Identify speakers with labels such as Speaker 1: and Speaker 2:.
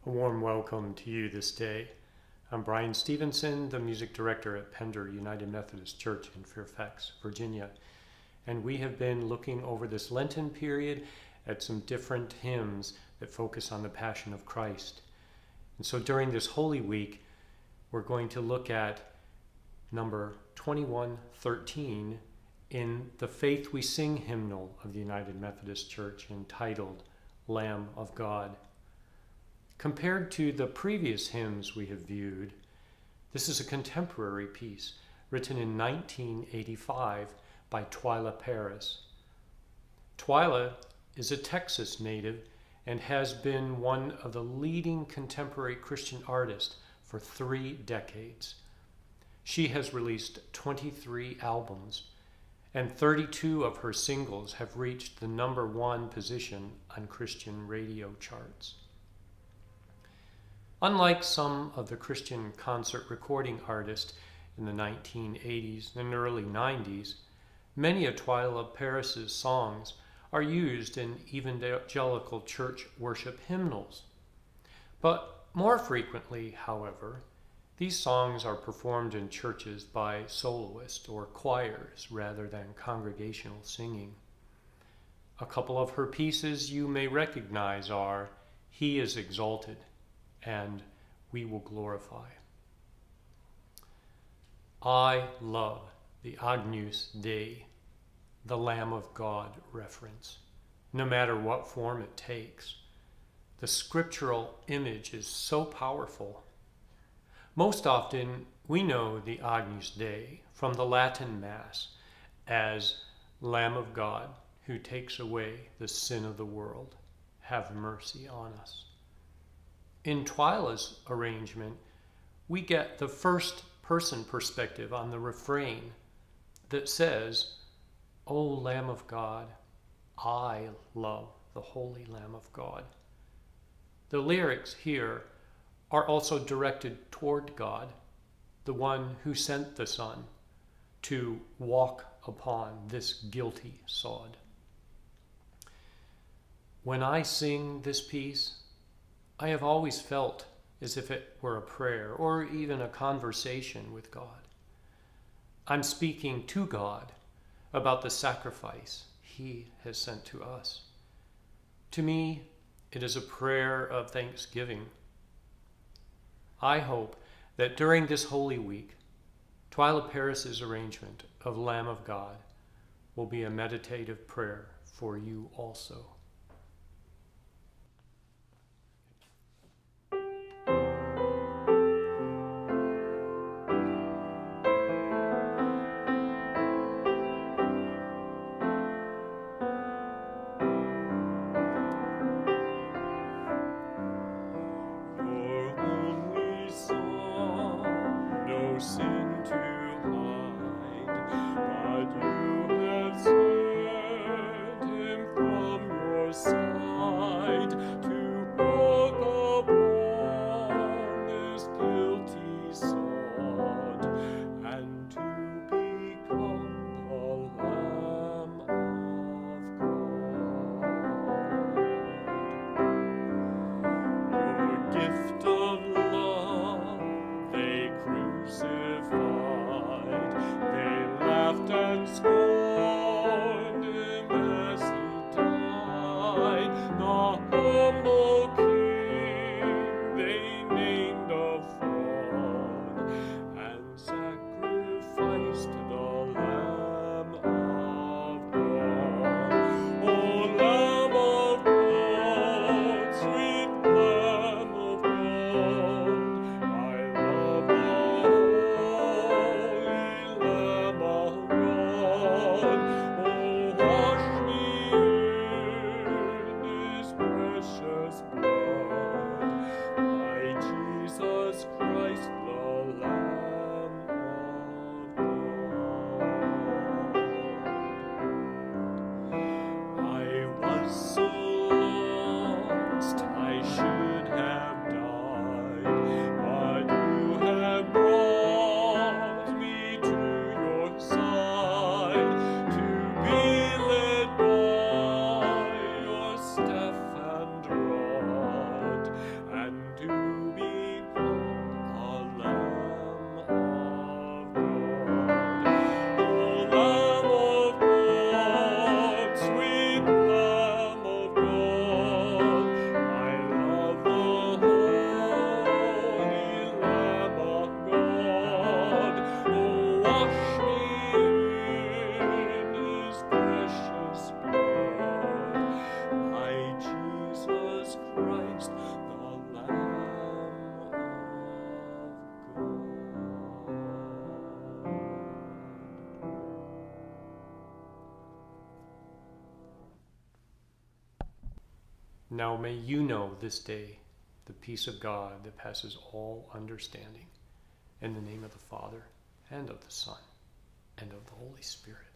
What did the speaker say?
Speaker 1: A warm welcome to you this day. I'm Brian Stevenson, the music director at Pender United Methodist Church in Fairfax, Virginia. And we have been looking over this Lenten period at some different hymns that focus on the Passion of Christ. And so during this Holy Week, we're going to look at number 2113 in the Faith We Sing hymnal of the United Methodist Church, entitled Lamb of God. Compared to the previous hymns we have viewed, this is a contemporary piece written in 1985 by Twila Paris. Twila is a Texas native and has been one of the leading contemporary Christian artists for 3 decades. She has released 23 albums, and 32 of her singles have reached the #1 position on Christian radio charts. Unlike some of the Christian concert recording artists in the 1980s and early 90s, many of Twila Paris's songs are used in evangelical church worship hymnals. But more frequently, however, these songs are performed in churches by soloists or choirs rather than congregational singing. A couple of her pieces you may recognize are "He is Exalted" and "We Will Glorify." I love the Agnus Dei, the Lamb of God reference, no matter what form it takes. The scriptural image is so powerful. Most often, we know the Agnus Dei from the Latin Mass as Lamb of God who takes away the sin of the world. Have mercy on us. In Twila's arrangement, we get the first-person perspective on the refrain that says, "O Lamb of God, I love the Holy Lamb of God." The lyrics here are also directed toward God, the one who sent the Son to walk upon this guilty sod. When I sing this piece, I have always felt as if it were a prayer or even a conversation with God. I'm speaking to God about the sacrifice He has sent to us. To me, it is a prayer of thanksgiving. I hope that during this Holy Week, Twila Paris's arrangement of Lamb of God will be a meditative prayer for you also.
Speaker 2: Sin to hide, but you have sent him from your side to walk upon this guilty sod and to become the Lamb of God. Your gift of love they crucify,
Speaker 1: Now may you know this day the peace of God that passes all understanding. In the name of the Father, and of the Son, and of the Holy Spirit.